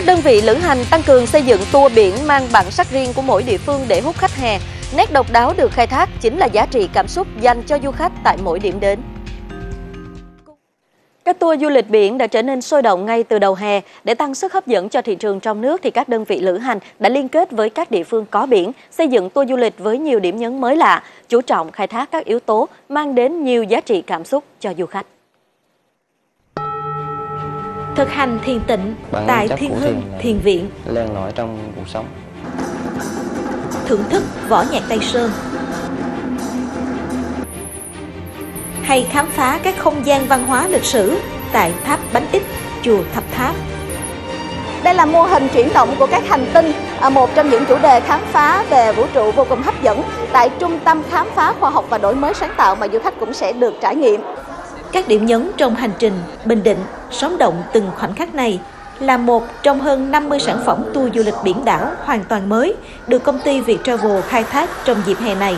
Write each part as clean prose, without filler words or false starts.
Các đơn vị lữ hành tăng cường xây dựng tour biển mang bản sắc riêng của mỗi địa phương để hút khách hè. Nét độc đáo được khai thác chính là giá trị cảm xúc dành cho du khách tại mỗi điểm đến. Các tour du lịch biển đã trở nên sôi động ngay từ đầu hè. Để tăng sức hấp dẫn cho thị trường trong nước thì các đơn vị lữ hành đã liên kết với các địa phương có biển, xây dựng tour du lịch với nhiều điểm nhấn mới lạ, chú trọng khai thác các yếu tố mang đến nhiều giá trị cảm xúc cho du khách. Thực hành thiền tịnh tại Thiên Hưng Thiền Viện, len lỏi trong cuộc sống. Thưởng thức võ nhạc Tây Sơn, hay khám phá các không gian văn hóa lịch sử tại tháp Bánh Ít, chùa Thập Tháp. Đây là mô hình chuyển động của các hành tinh, một trong những chủ đề khám phá về vũ trụ vô cùng hấp dẫn tại Trung tâm Khám phá Khoa học và Đổi mới sáng tạo mà du khách cũng sẽ được trải nghiệm. Các điểm nhấn trong hành trình Bình Định, sống động từng khoảnh khắc này là một trong hơn 50 sản phẩm tour du lịch biển đảo hoàn toàn mới được công ty Viettravel khai thác trong dịp hè này.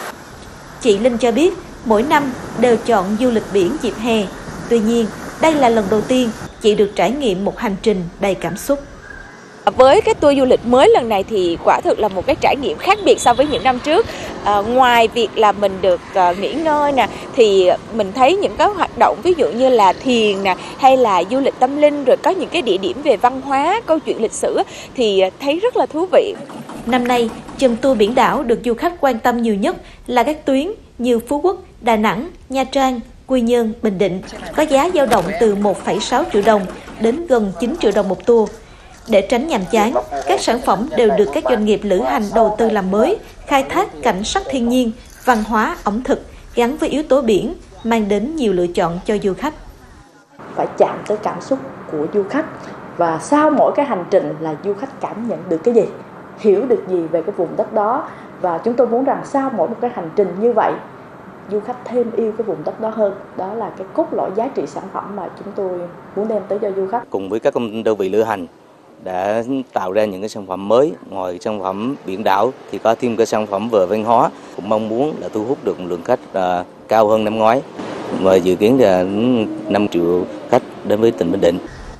Chị Linh cho biết mỗi năm đều chọn du lịch biển dịp hè. Tuy nhiên, đây là lần đầu tiên chị được trải nghiệm một hành trình đầy cảm xúc. Với cái tour du lịch mới lần này thì quả thực là một cái trải nghiệm khác biệt so với những năm trước. Ngoài việc là mình được nghỉ ngơi nè, thì mình thấy những cái hoạt động ví dụ như là thiền nè, hay là du lịch tâm linh, rồi có những cái địa điểm về văn hóa, câu chuyện lịch sử thì thấy rất là thú vị. Năm nay, chùm tour biển đảo được du khách quan tâm nhiều nhất là các tuyến như Phú Quốc, Đà Nẵng, Nha Trang, Quy Nhơn, Bình Định, có giá dao động từ 1,6 triệu đồng đến gần 9 triệu đồng một tour. Để tránh nhàm chán, các sản phẩm đều được các doanh nghiệp lữ hành đầu tư làm mới, khai thác cảnh sắc thiên nhiên, văn hóa, ẩm thực gắn với yếu tố biển, mang đến nhiều lựa chọn cho du khách. Phải chạm tới cảm xúc của du khách, và sau mỗi cái hành trình là du khách cảm nhận được cái gì, hiểu được gì về cái vùng đất đó. Và chúng tôi muốn rằng sau mỗi một cái hành trình như vậy, du khách thêm yêu cái vùng đất đó hơn. Đó là cái cốt lõi giá trị sản phẩm mà chúng tôi muốn đem tới cho du khách. Cùng với các đơn vị lữ hành đã tạo ra những cái sản phẩm mới. Ngoài sản phẩm biển đảo thì có thêm cái sản phẩm về văn hóa, cũng mong muốn là thu hút được một lượng khách cao hơn năm ngoái, và dự kiến là 5 triệu khách đến với tỉnh Bình Định.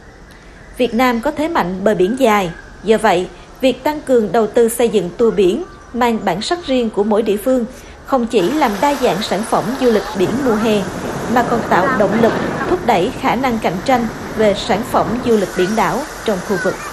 Việt Nam có thế mạnh bờ biển dài, do vậy việc tăng cường đầu tư xây dựng tour biển mang bản sắc riêng của mỗi địa phương không chỉ làm đa dạng sản phẩm du lịch biển mùa hè, mà còn tạo động lực thúc đẩy khả năng cạnh tranh về sản phẩm du lịch biển đảo trong khu vực.